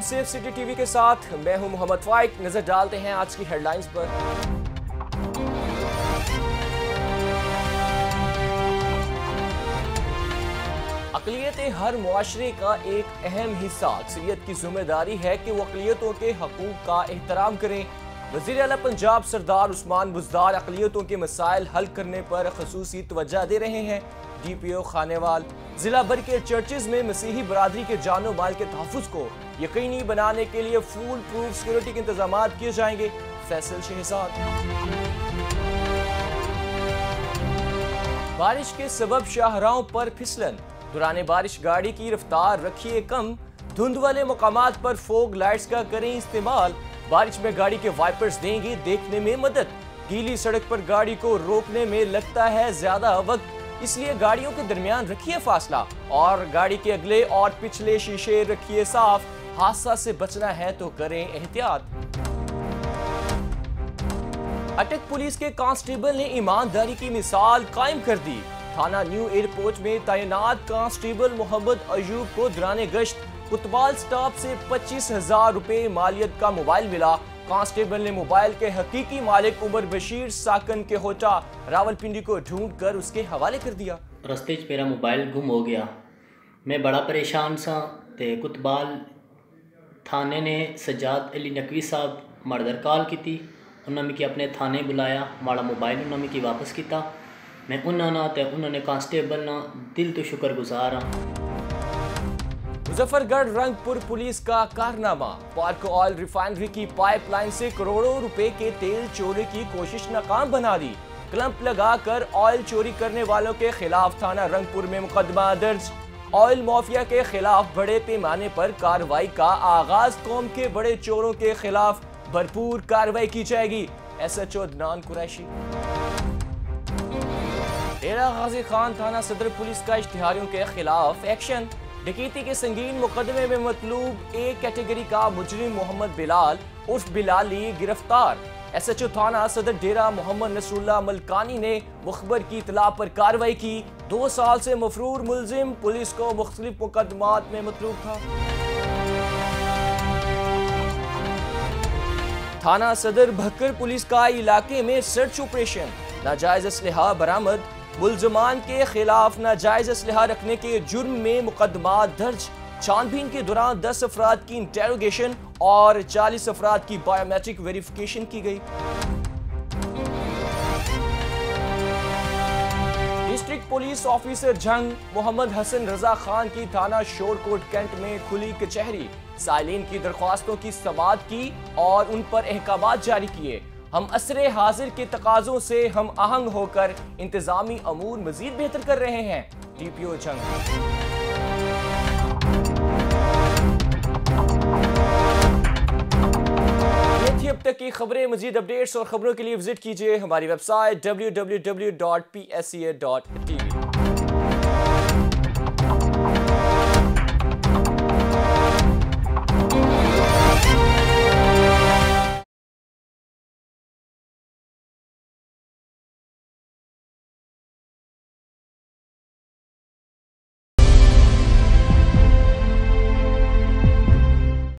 Safe city TV के साथ मैं हूं मोहम्मद फाइक। नजर डालते हैं आज की हेडलाइंस पर। अक़लियतें हर मुआशरे का एक अहम हिस्सा। अक्सरियत की जिम्मेदारी है कि वो अक़लियतों के हकूक़ का एहतराम करें। वज़ीर आला पंजाब सरदार उस्मान बुज़दार अक़लियतों के मसाइल हल करने पर ख़ुसूसी तवज्जो दे रहे हैं। DPO खानेवाल जिला भर के चर्चेज में मसीही बरादरी के जानो माल के तहफ़्फ़ुज़ को यकीनी बनाने के लिए फूल प्रूफ सिक्योरिटी के इंतजाम किए जाएंगे। फैसल शहजाद। बारिश के सबब शाहराहों पर फिसलन। दौरान बारिश गाड़ी की रफ्तार रखिए कम। धुंध वाले मकामात पर फोग लाइट्स का करें इस्तेमाल। बारिश में गाड़ी के वाइपर्स देंगे देखने में मदद। गीली सड़क पर गाड़ी को रोकने में लगता है ज्यादा वक्त, इसलिए गाड़ियों के दरमियान रखिए फासला और गाड़ी के अगले और पिछले शीशे रखिए साफ। हादसा से बचना है तो करें एहतियात। अटक पुलिस के कांस्टेबल ने ईमानदारी की मिसाल कायम कर दी। थाना न्यू एयरपोर्ट में तैनात कांस्टेबल मोहम्मद अयूब को दौरान गश्त कुतबाल स्टाफ से 25,000 रुपए मालियत का मोबाइल मिला। कांस्टेबल ने मोबाइल के हकीकी मालिक उमर बशीर साकन के होटा रावलपिंडी को ढूंढ कर उसके हवाले कर दिया। रस्ते च मेरा मोबाइल गुम हो गया। मैं बड़ा परेशान सा ते कुतबाल थाने ने सज्जाद अली नकवी साहब माड़े दरकाल की। उन्होंने मिगी अपने थाने बुलाया, माड़ा मोबाइल उन्होंने मिगी वापस किया। मैं उन्होंने कांस्टेबल ना दिल तो शुक्रगुजार हाँ। मुजफ्फरगढ़ रंगपुर पुलिस का कारनामा। पार्क ऑयल रिफाइनरी की पाइपलाइन से करोड़ों रुपए के तेल चोरी की कोशिश नाकाम बना दी। क्लंप लगाकर ऑयल चोरी करने वालों के खिलाफ थाना रंगपुर में मुकदमा दर्ज। ऑयल माफिया के खिलाफ बड़े पैमाने पर कार्रवाई का आगाज। कौम के बड़े चोरों के खिलाफ भरपूर कार्रवाई की जाएगी। SHO अदनान कुरैशी। डेरा गाजी खान थाना सदर पुलिस का इश्तिहारियों के खिलाफ एक्शन। डकैती के संगीन मुकदमे में मतलूब A कैटेगरी का मुजरिम मोहम्मद बिलाल उर्फ बिलाली गिरफ्तार। SHO थाना सदर डेरा मोहम्मद नसरुल्लाह मलकानी ने मुखबर की इतला पर कार्रवाई की। 2 साल से मफरूर मुलजिम पुलिस को मुख्तलिफ मुकदमात में मतलूब था। थाना सदर भक्कर पुलिस का इलाके में सर्च ऑपरेशन। नाजायज असलहा बरामद। मुलजमान के खिलाफ नाजायज असलहा रखने के जुर्म में मुकदमा दर्ज। छानबीन के दौरान 10 अफराद की इंटेरोगेशन और 40 अफराद की बायोमेट्रिक वेरिफिकेशन की गई। डिस्ट्रिक्ट पुलिस ऑफिसर जंग मोहम्मद हसन रजा खान की थाना शोरकोट कैंट में खुली कचहरी। साइलिन की दरख्वास्तों की समाअत की और उन पर अहकामात जारी किए। हम असरे हाजिर के तकाजों से हम आहंग होकर इंतजामी अमूर मजीद बेहतर कर रहे हैं। DPO जंग। ये थी अब तक की खबरें। मजीद अपडेट्स और खबरों के लिए विजिट कीजिए हमारी वेबसाइट www.psca.tv।